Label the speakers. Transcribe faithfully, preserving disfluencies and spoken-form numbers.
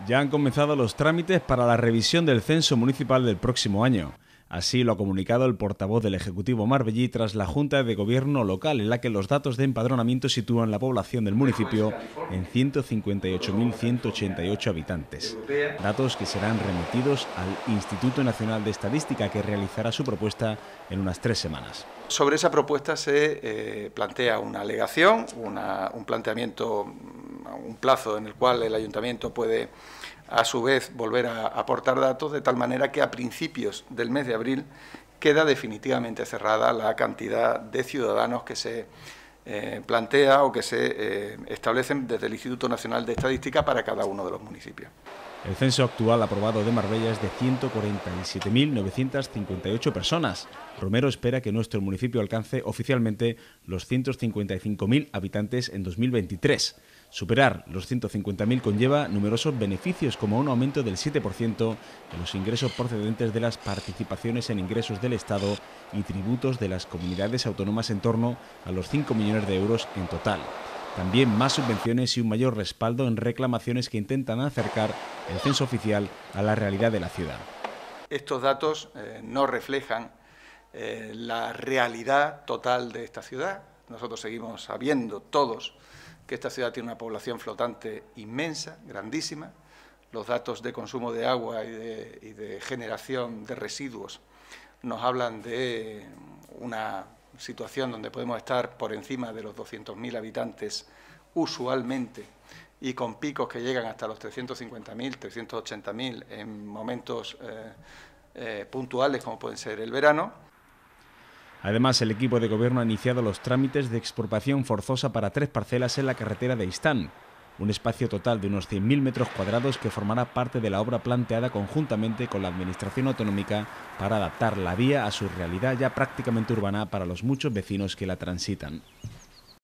Speaker 1: Ya han comenzado los trámites para la revisión del censo municipal del próximo año. Así lo ha comunicado el portavoz del Ejecutivo marbellí tras la Junta de Gobierno local, en la que los datos de empadronamiento sitúan la población del municipio en ciento cincuenta y ocho mil ciento ochenta y ocho habitantes. Datos que serán remitidos al Instituto Nacional de Estadística, que realizará su propuesta en unas tres semanas.
Speaker 2: Sobre esa propuesta se eh, plantea una alegación, una, un planteamiento, un plazo en el cual el Ayuntamiento puede a su vez volver a aportar datos, de tal manera que a principios del mes de abril queda definitivamente cerrada la cantidad de ciudadanos que se eh, plantea o que se eh, establecen desde el Instituto Nacional de Estadística para cada uno de los municipios.
Speaker 1: El censo actual aprobado de Marbella es de ciento cuarenta y siete mil novecientas cincuenta y ocho personas. Romero espera que nuestro municipio alcance oficialmente los ciento cincuenta y cinco mil habitantes en dos mil veintitrés. Superar los ciento cincuenta mil conlleva numerosos beneficios, como un aumento del siete por ciento en los ingresos procedentes de las participaciones en ingresos del Estado y tributos de las comunidades autónomas, en torno a los cinco millones de euros en total. También más subvenciones y un mayor respaldo en reclamaciones que intentan acercar el censo oficial a la realidad de la ciudad.
Speaker 2: Estos datos eh, no reflejan eh, la realidad total de esta ciudad. Nosotros seguimos sabiendo todos que esta ciudad tiene una población flotante inmensa, grandísima. Los datos de consumo de agua y de, y de generación de residuos nos hablan de una situación donde podemos estar por encima de los doscientos mil habitantes usualmente, y con picos que llegan hasta los trescientos cincuenta mil, trescientos ochenta mil en momentos eh, eh, puntuales, como pueden ser el verano.
Speaker 1: Además, el equipo de gobierno ha iniciado los trámites de expropiación forzosa para tres parcelas en la carretera de Istán, un espacio total de unos cien mil metros cuadrados que formará parte de la obra planteada conjuntamente con la Administración autonómica para adaptar la vía a su realidad ya prácticamente urbana para los muchos vecinos que la transitan.